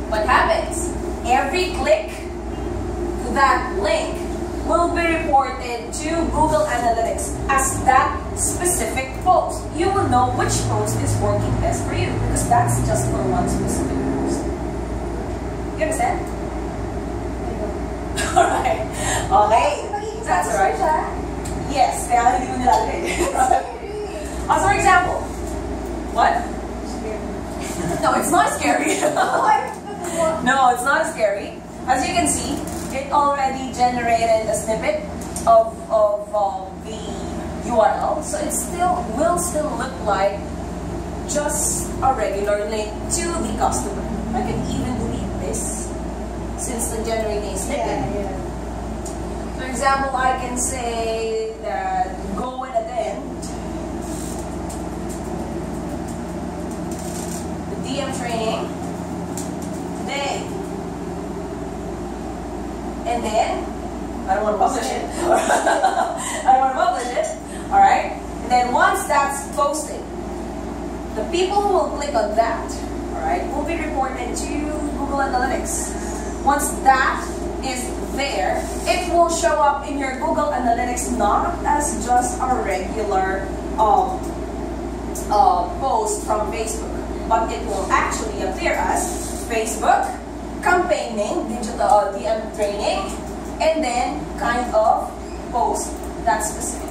what happens? Every click to that link will be reported to Google Analytics as that specific post. You will know which post is working best for you because that's just for one specific post. You understand? Alright. Okay. That's right. Yes. Kaya hindi mo nilalagay. So for example, what? No, it's not scary. No, it's not scary. As you can see, it already generated a snippet of the URL, so it will still look like just a regular link to the customer. I can even delete this since the generating snippet. Yeah. For example, I can say that go and attend the DM training today. And then, I don't want to publish it. I don't want to publish it. Alright? And then once that's posted, the people who will click on that, alright, will be reported to Google Analytics. Once that is there, it will show up in your Google Analytics not as just a regular post from Facebook, but it will actually appear as Facebook campaigning, digital DM training, and then kind of post that specific